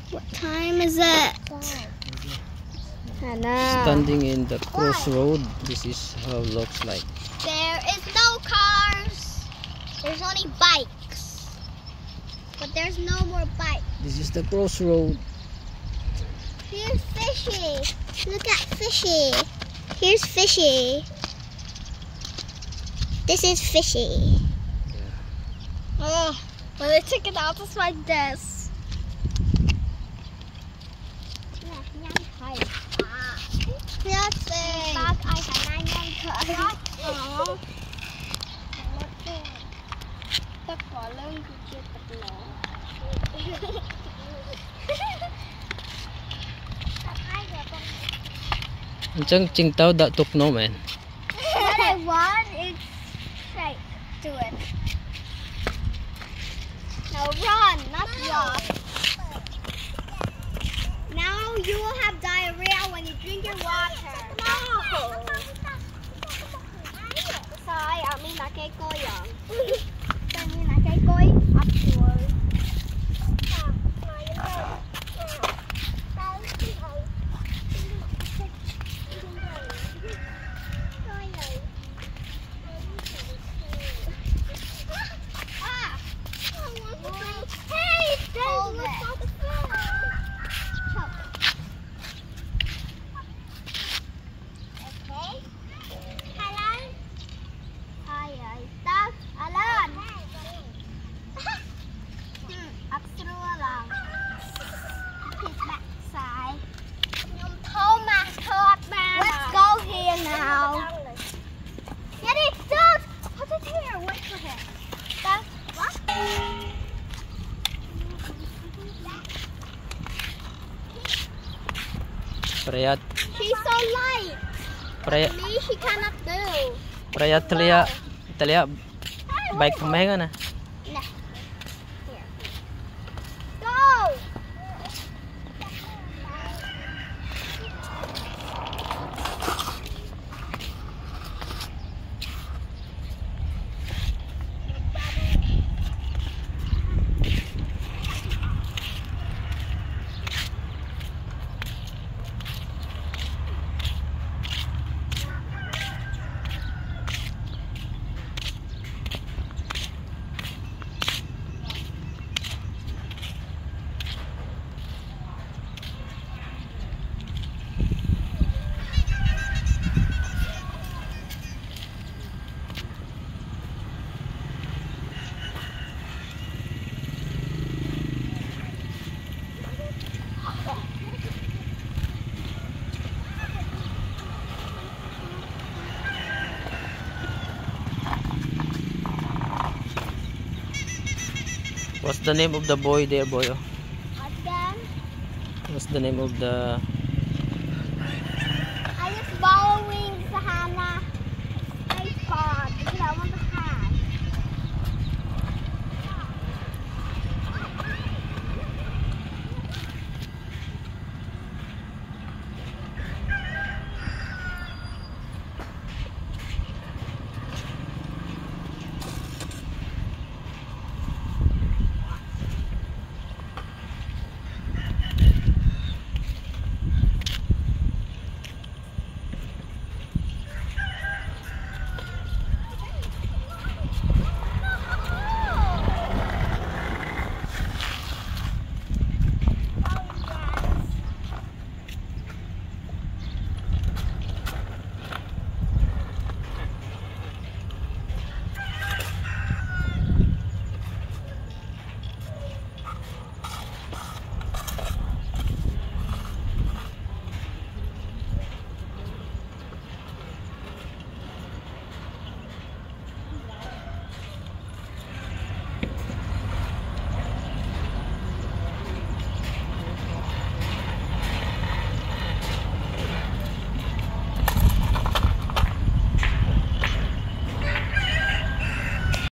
What time is it? Standing in the crossroad, this is how it looks like. There is no cars. There's only bikes. But there's no more bikes. This is the crossroad. Here's Fishy. Look at Fishy. Here's Fishy. This is Fishy. Yeah. Oh, when they took it out, it's like this. Chẳng chinh tao đã tục nó man. What I want is straight to it. Now run, not walk. Now you will have diarrhea when you drink your water. No. Sai, amin na kay ko yan. Amin na kay ko afterward. Let's go here now. Get it, Doug. Put it here. Wait for him. Doug, what? Prayat. She's so light. Prayat. Me, she cannot do. Prayat talia bike pemain na. Nah. Here. Go. What's the name of the boy there, boy? Again. What's the name of the